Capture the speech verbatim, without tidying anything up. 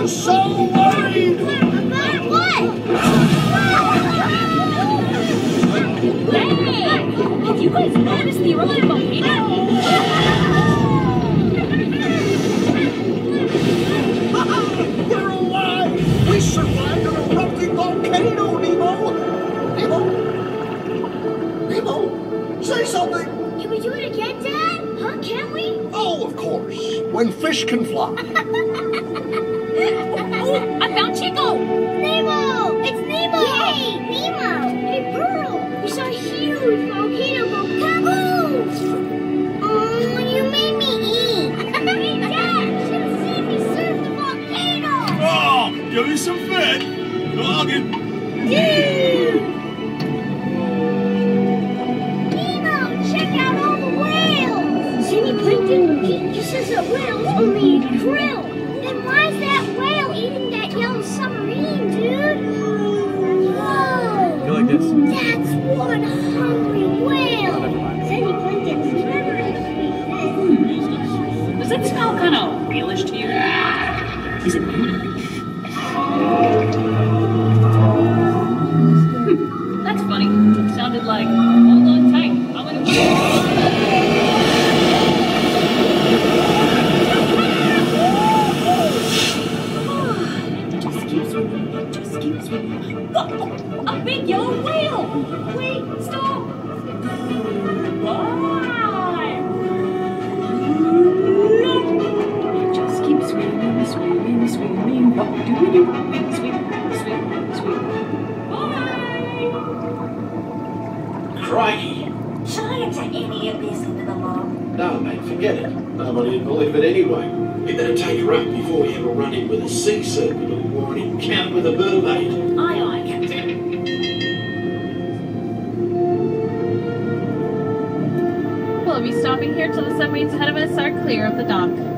I'm so worried! About what? Hey! Did you guys notice the erupting volcano? We're alive! We survived an erupting volcano, Nemo! Nemo? Nemo? Say something! Can we do it again, Dad? Huh? Can we? Oh, of course. When fish can fly. Oh, I found Chico! Nemo! It's Nemo! Yay! Nemo! Hey, Pearl! We saw a huge volcano go kaboom! Oh, you made me eat! Hey, Dad! You should have seen me surf the volcano! Oh, give me some fit. Noggin. Dude! Nemo, check out all the whales! Zinni Plankton, he, he says that whales only eat krill. Then why is that whale eating that yellow submarine, dude? Whoa! You like this? That's one hungry whale! Zinni Plankton's never eaten Does that smell kind of whalish to you? Is it me? That's funny. It sounded like, hold on tight. I'm gonna... Just keep swimming. Just keep swimming. Whoa! A big yellow whale! Wait, stop! Why? Just keep swimming, swimming, swimming. What do we do? Swim, swim, swim. Bye! Crikey. Science ain't any of this into the law. No, mate, forget it. Nobody would believe it anyway. You better take her up before we have a run-in with a sea serpent or war an encounter with a mermaid. Aye, aye, Captain. We'll be stopping here till the submarines ahead of us are clear of the dock.